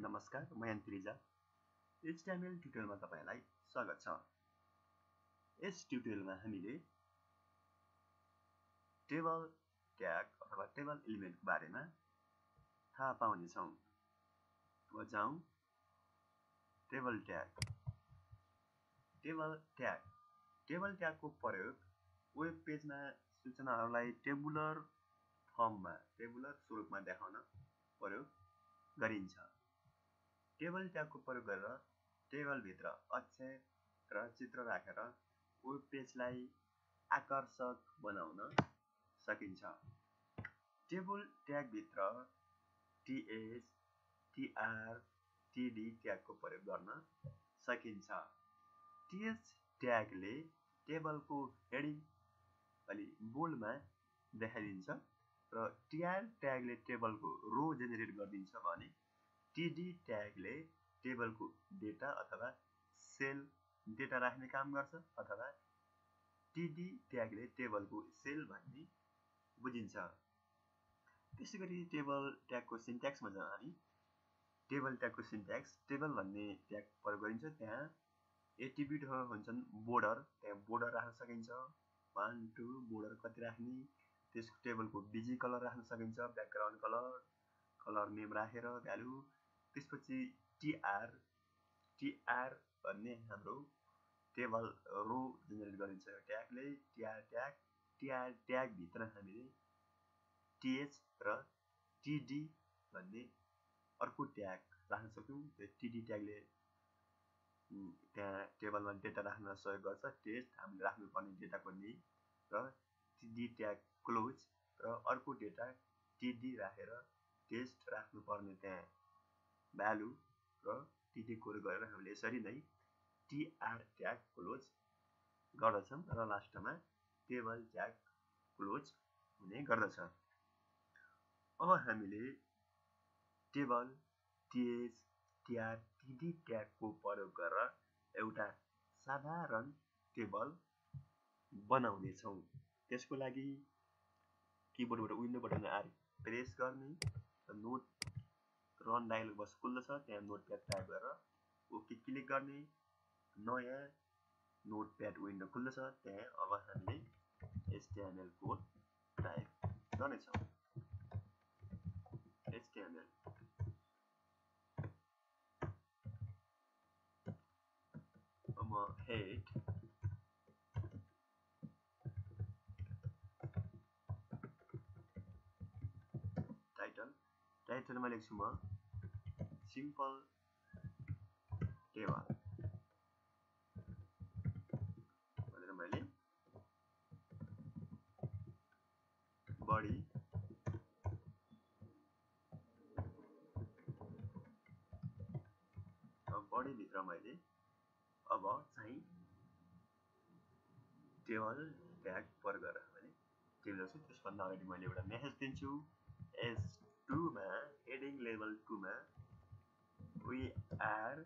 नमस्कार, म यान्त्रिजा। HTML ट्युटोरियलमा तपाईलाई स्वागत छ। यस ट्युटोरियलमा हामीले टेबल ट्याग अथवा टेबल एलिमेन्टको बारेमा थाहा पाउने छौं। अब जाउँ टेबल ट्याग। टेबल ट्यागको प्रयोग वेब पेजमा सूचनाहरूलाई टेबुलर स्वरूपमा देखाउन प्रयोग गरिन्छ। टेबल ट्यागको प्रयोग गरेर टेबल भित्र अक्षर र चित्र राखेर वेब पेजलाई आकर्षक बनाउन सकिन्छ। टेबल ट्याग भित्र टीएच, टीआर, टीडी ट्यागको प्रयोग गर्न सकिन्छ। टीएच ट्यागले टेबलको हेडिङ अलि बोल्डमा देखाइदिन्छ र टीआर ट्यागले टेबलको रो जेनेरेट गरिदिन्छ भने टीडी ट्यागले टेबलको डेटा अथवा सेल डेटा राख्ने काम गर्छ अथवा टीडी ट्यागले टेबलको सेल भन्ने बुझिन्छ। त्यसैगरी टेबल ट्यागको सिन्ट्याक्समा जाउँ हामी। टेबल ट्यागको सिन्ट्याक्स टेबल भन्ने ट्याग प्रयोग गरिन्छ। त्यहाँ एट्रिब्युटहरू हुन्छन् बोर्डर, त्यहाँ बोर्डर राख्न सकिन्छ। 1 2 बोर्डर कति राख्ने, त्यसको टेबलको बीजी कलर राख्न सकिन्छ, ब्याकग्राउन्ड कलर नेम राखेर भ्यालु। त्यसपछि टीआर भन्ने हाम्रो टेबल रो जेनेरेट गरिन्छ ट्यागले। टीआर ट्याग भित्र हामीले टीएच र टीडी भन्ने अर्को ट्याग राख्न सक्छौं। त्यो टीडी ट्यागले त्यहाँ टेबलमा डेटा राख्न सहयोग गर्छ। टेस्ट हामीले राख्नुपर्ने डेटाको नेम र टीडी ट्याग क्लोज र अर्को डेटा टीडी राखेर टेस्ट राख्नुपर्ने त्यहाँ भ्यालु र टीडी कोड गरेर हामीले यसरी नै टीआर ट्याग क्लोज गर्दछौं र लास्टमा टेबल ट्याग क्लोज हुने गर्दछ। अब हामीले टेबल, टीएच, टीआर, टीडी ट्यागको प्रयोग गरेर एउटा साधारण टेबल बनाउने छौं। त्यसको लागि किबोर्डबाट विन्डो बटन प्रेस गर्ने, नोट रन डायलग बक्स खुल्दछ, त्यहाँ नोटप्याड टाइप गरेर ओके क्लिक गर्ने, नयाँ नोटप्याड विन्डो खुल्दछ। त्यहाँ अब हामीले HTML कोड टाइप गर्नेछौँ। HTML अब हेड टाइटलमा लेख्छु म सिम्पल टेबल भनेर मैले बडी भित्र मैले अब चाहिँ टेबल ट्याग प्रयोग गरेर मैले टेबल छु। त्यसभन्दा अगाडि मैले एउटा मेसेज दिन्छु। S2 मा हेडिङ लेभल 2 मा we are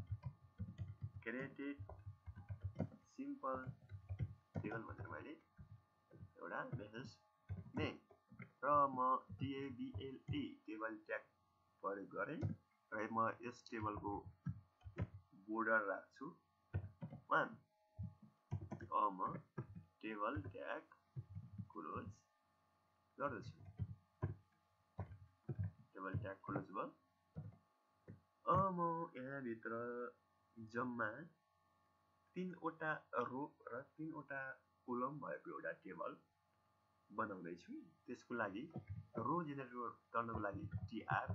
created simple table भनेर मैले एउटा मेसेज दिएँ र म TABLE टेबल ट्याग प्रयोग गरेँ र म यस टेबलको बोर्डर राख्छु 1। अब म टेबल ट्याग क्लोज गर्दछु। टेबल ट्याग क्लोज भयो। अब म यहाँ भित्र जम्मा 3 वटा रो र 3 वटा कोलम भएको एउटा टेबल बनाउँदै छु। त्यसको लागि रो जेनेरेट गर्नको लागि टीआर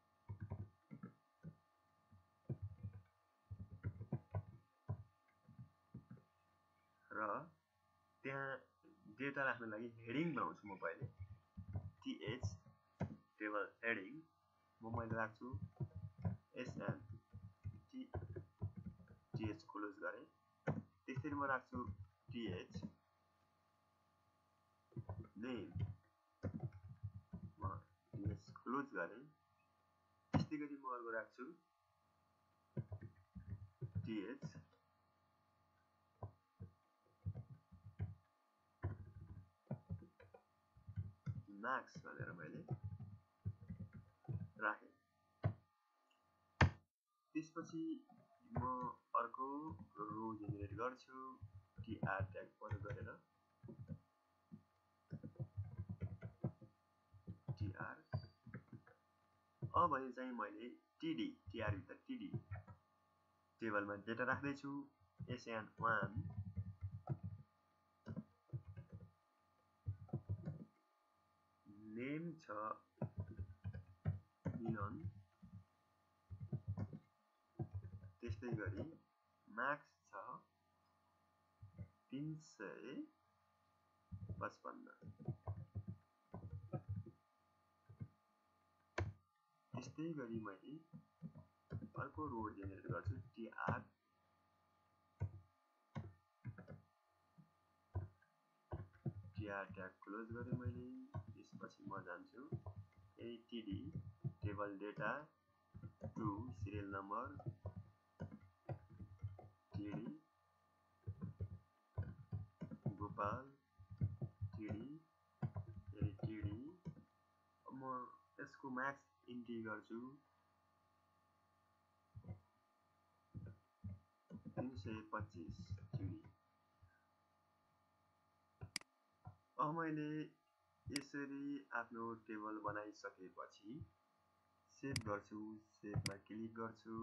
र त्यहाँ डेटा राख्न लागि हेडिङ बनाउँछु म पहिले टीएच टेबल हेडिङ मैले राख्छु SN टीएच क्लोज गरे। त्यसरी म राख्छु टीएच नेम म टीएच क्लोज गरे। त्यस्तै गरी म अर्को राख्छु टीएच मार्क्स भनेर मैले राखेँ। त्यसपछि म अर्को रो जेनेरेट गर्छु tr ट्याग प्रयोग गरेर tr। अब भने चाहिँ मैले tr भित्र td टेबलमा डेटा राख्दै छु sn1 नेम छ मिलन, त्यस्तै गरी मार्क्स छ 355। त्यस्तै गरी मैले अर्को रो जेनेरेट गर्छु tr ट्याग क्लोज गरेँ मैले। त्यसपछि म जान्छु td table data to serial number td Gopal td td। म यसको मार्क्स इन्ट्री गर्छु 325 td। अब मैले यसरी आफ्नो टेबल बनाइसकेपछि सेभ गर्छु। सेभमा क्लिक गर्छु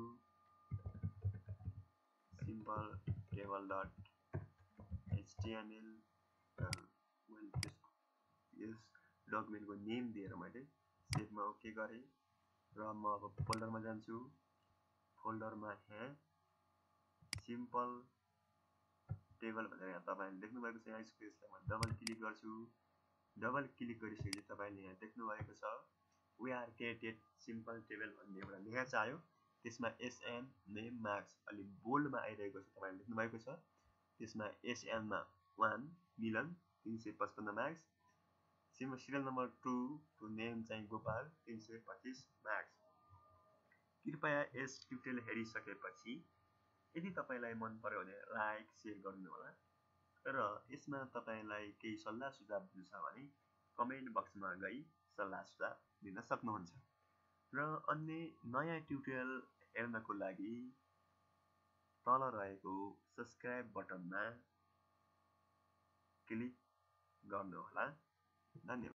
सिम्पल टेबल डट html। मैले यस डकुमेन्टको नेम दिएर मैले सेभमा ओके गरेँ र म अब फोल्डरमा जान्छु। फोल्डरमा यहाँ सिम्पल टेबल भनेर यहाँ तपाईले देख्नु भएको छ। यहाँ यसलाई म डबल क्लिक गर्छु। डबल क्लिक गरिसकेपछि तपाईले यहाँ देख्नु भएको छ we are created simple table भन्ने एउटा लेखा छ आयो। त्यसमा sn नेम मार्क्स अलि बोल्डमा आइरहेको छ, तपाईले देख्नु भएको छ। त्यसमा sn मा 1 Milan 355 marks, serial number 2 two name चाहिँ गोपाल 325 मार्क्स। कृपया यस ट्युटोरियल हेरिसकेपछि यदि तपाईलाई मन पर्यो भने लाइक शेयर गर्नु होला र यसमा तपाईलाई केही सल्लाह सुझाव छ भने कमेन्ट बक्समा गई सल्लाह सुझाव दिन सक्नुहुन्छ। र अन्य नयाँ ट्युटोरियल हेर्नको लागि तल रहेको सब्स्क्राइब बटनमा क्लिक गर्नुहोला। धन्यवाद।